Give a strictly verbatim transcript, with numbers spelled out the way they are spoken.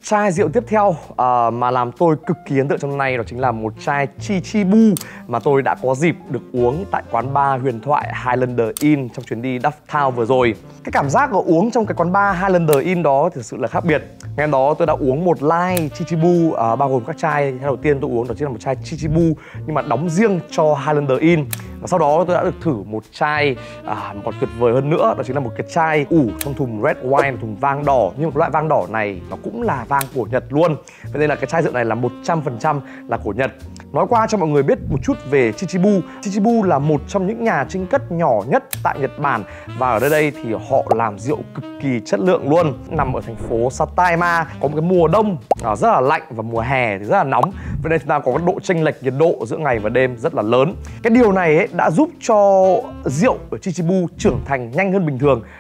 Chai rượu tiếp theo uh, mà làm tôi cực kỳ ấn tượng trong năm nay đó chính là một chai Chichibu mà tôi đã có dịp được uống tại quán bar huyền thoại Highlander Inn trong chuyến đi Dufftown vừa rồi. Cái cảm giác của uống trong cái quán bar Highlander Inn đó thực sự là khác biệt. Ngày đó tôi đã uống một ly Chichibu uh, bao gồm các chai. Đầu tiên tôi uống đó chính là một chai Chichibu nhưng mà đóng riêng cho Highlander Inn. Và sau đó tôi đã được thử một chai à, còn tuyệt vời hơn nữa, đó chính là một cái chai ủ trong thùng red wine, thùng vang đỏ. Nhưng mà loại vang đỏ này nó cũng là vang của Nhật luôn. Vậy nên là cái chai rượu này là một trăm phần trăm là của Nhật. Nói qua cho mọi người biết một chút về Chichibu. Chichibu là một trong những nhà chưng cất nhỏ nhất tại Nhật Bản. Và ở đây đây thì họ làm rượu cực kỳ chất lượng luôn. Nằm ở thành phố Sataima, có một cái mùa đông rất là lạnh và mùa hè thì rất là nóng. Vậy nên chúng ta có cái độ chênh lệch nhiệt độ giữa ngày và đêm rất là lớn. Cái điều này ấy đã giúp cho rượu ở Chichibu trưởng thành nhanh hơn bình thường.